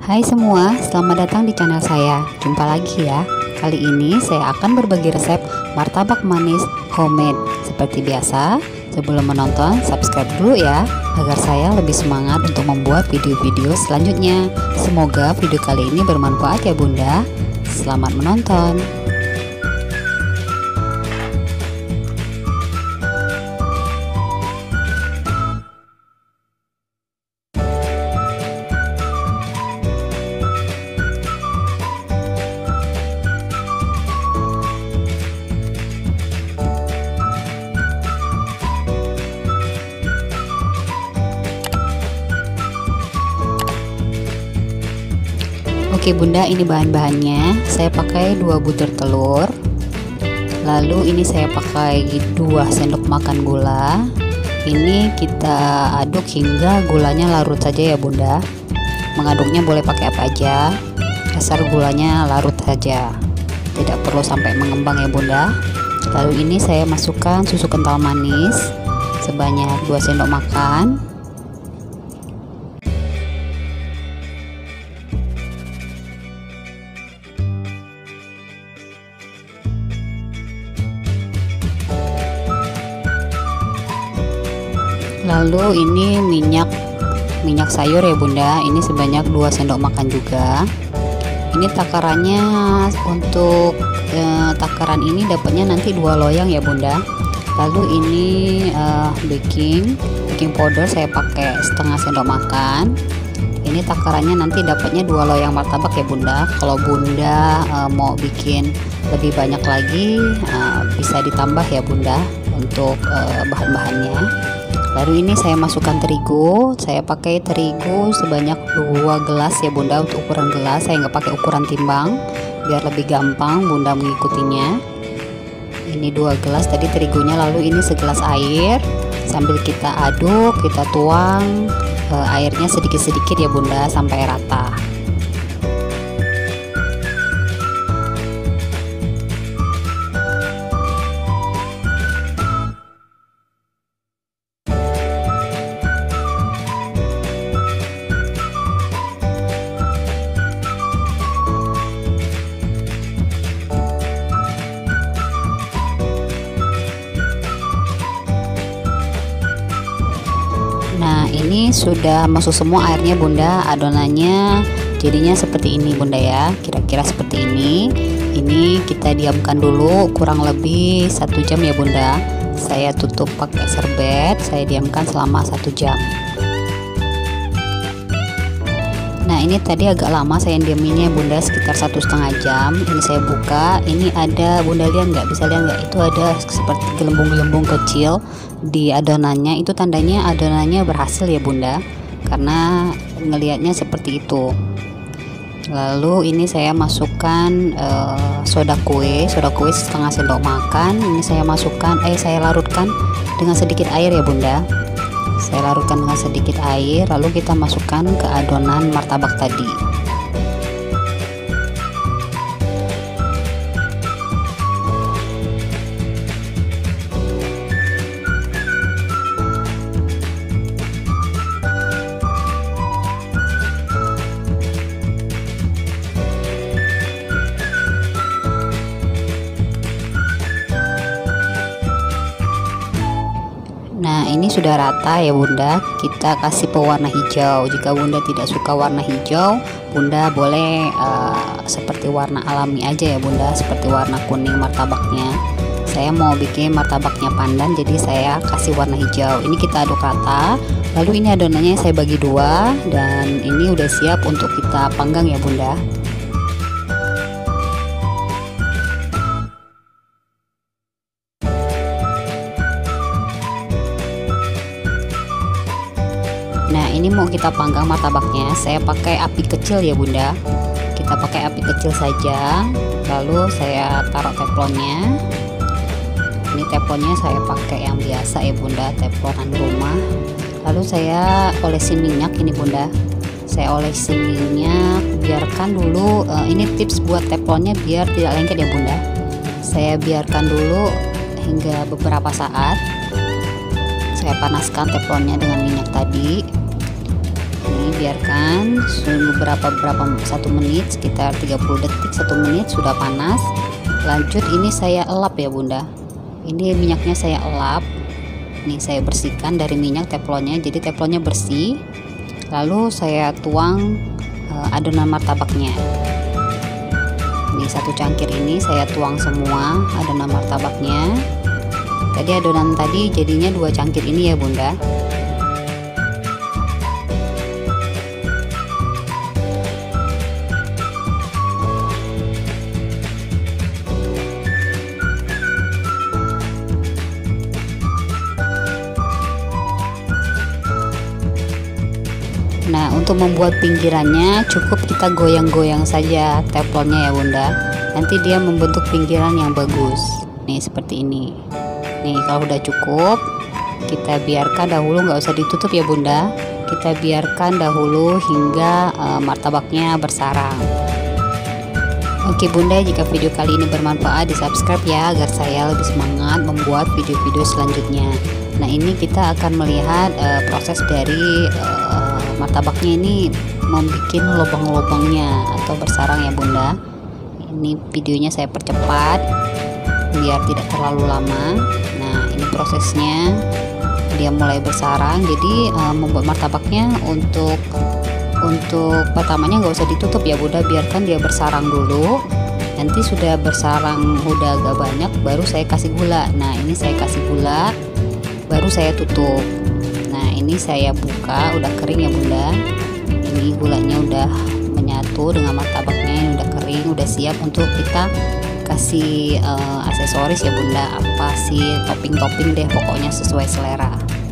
Hai semua, selamat datang di channel saya. Jumpa lagi ya. Kali ini saya akan berbagi resep martabak manis homemade. Seperti biasa, sebelum menonton, subscribe dulu ya, agar saya lebih semangat untuk membuat video-video selanjutnya. Semoga video kali ini bermanfaat ya Bunda. Selamat menonton. Oke Bunda, ini bahan-bahannya. Saya pakai 2 butir telur. Lalu ini saya pakai 2 sendok makan gula. Ini kita aduk hingga gulanya larut saja ya Bunda. Mengaduknya boleh pakai apa aja, asal gulanya larut saja, tidak perlu sampai mengembang ya Bunda. Lalu ini saya masukkan susu kental manis sebanyak 2 sendok makan. Lalu ini minyak sayur ya Bunda, ini sebanyak 2 sendok makan juga. Ini takarannya untuk takaran ini dapatnya nanti 2 loyang ya Bunda. Lalu ini baking powder saya pakai setengah sendok makan. Ini takarannya nanti dapatnya 2 loyang martabak ya Bunda. Kalau Bunda mau bikin lebih banyak lagi, bisa ditambah ya Bunda untuk bahan-bahannya. Lalu ini saya masukkan terigu. Saya pakai terigu sebanyak 2 gelas ya Bunda. Untuk ukuran gelas saya nggak pakai ukuran timbang, biar lebih gampang Bunda mengikutinya. Ini 2 gelas tadi terigunya. Lalu ini segelas air. Sambil kita aduk, kita tuang airnya sedikit-sedikit ya Bunda sampai rata. Nah ini sudah masuk semua airnya Bunda, adonannya jadinya seperti ini Bunda ya, kira-kira seperti ini. Ini kita diamkan dulu kurang lebih 1 jam ya Bunda. Saya tutup pakai serbet, saya diamkan selama 1 jam. Nah ini tadi agak lama saya diaminnya Bunda, sekitar 1,5 jam. Ini saya buka, ini ada Bunda lihat nggak, bisa lihat nggak, itu ada seperti gelembung-gelembung kecil di adonannya. Itu tandanya adonannya berhasil ya Bunda, karena ngelihatnya seperti itu. Lalu ini saya masukkan soda kue setengah sendok makan. Ini saya masukkan, saya larutkan dengan sedikit air ya Bunda. Saya larutkan dengan sedikit air, lalu kita masukkan ke adonan martabak tadi. Nah ini sudah rata ya Bunda, kita kasih pewarna hijau. Jika Bunda tidak suka warna hijau, Bunda boleh seperti warna alami aja ya Bunda, seperti warna kuning martabaknya. Saya mau bikin martabaknya pandan, jadi saya kasih warna hijau. Ini kita aduk rata. Lalu ini adonannya saya bagi 2, dan ini udah siap untuk kita panggang ya Bunda. Nah ini mau kita panggang martabaknya, saya pakai api kecil ya Bunda. Kita pakai api kecil saja. Lalu saya taruh teflonnya. Ini teflonnya saya pakai yang biasa ya Bunda, teflonan rumah. Lalu saya olesin minyak ini Bunda. Saya olesin minyak, biarkan dulu. Ini tips buat teflonnya biar tidak lengket ya Bunda. Saya biarkan dulu hingga beberapa saat. Saya panaskan teflonnya dengan minyak tadi. Ini biarkan beberapa 1 menit, sekitar 30 detik 1 menit sudah panas. Lanjut ini saya elap ya bunda, ini minyaknya saya elap. Nih saya bersihkan dari minyak teflonnya, jadi teflonnya bersih. Lalu saya tuang adonan martabaknya. Ini 1 cangkir ini saya tuang semua adonan martabaknya. Tadi adonan tadi jadinya 2 cangkir ini ya bunda. Nah, untuk membuat pinggirannya cukup kita goyang-goyang saja teflonnya ya bunda. Nanti dia membentuk pinggiran yang bagus. Nih seperti ini. Nih kalau udah cukup, kita biarkan dahulu, nggak usah ditutup ya bunda. Kita biarkan dahulu hingga martabaknya bersarang. Oke bunda, jika video kali ini bermanfaat, di subscribe ya agar saya lebih semangat membuat video-video selanjutnya. Nah ini kita akan melihat proses dari martabaknya ini membuat lubang-lubangnya atau bersarang ya bunda. Ini videonya saya percepat biar tidak terlalu lama. Nah ini prosesnya, dia mulai bersarang. Jadi membuat martabaknya untuk pertamanya nggak usah ditutup ya bunda, biarkan dia bersarang dulu. Nanti sudah bersarang udah agak banyak baru saya kasih gula. Nah ini saya kasih gula baru saya tutup. Nah ini saya buka, udah kering ya bunda. Ini gulanya udah menyatu dengan martabaknya yang udah kering, udah siap untuk kita kasih aksesoris ya bunda. Apa sih topping-topping deh, pokoknya sesuai selera.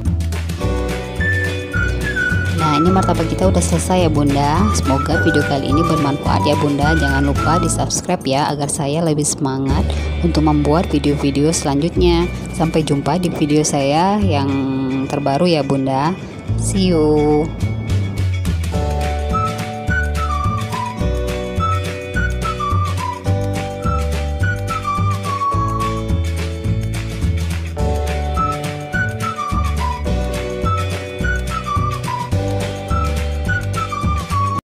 Nah ini martabak kita udah selesai ya bunda. Semoga video kali ini bermanfaat ya bunda. Jangan lupa di subscribe ya agar saya lebih semangat untuk membuat video-video selanjutnya. Sampai jumpa di video saya yang terbaru ya bunda. See you.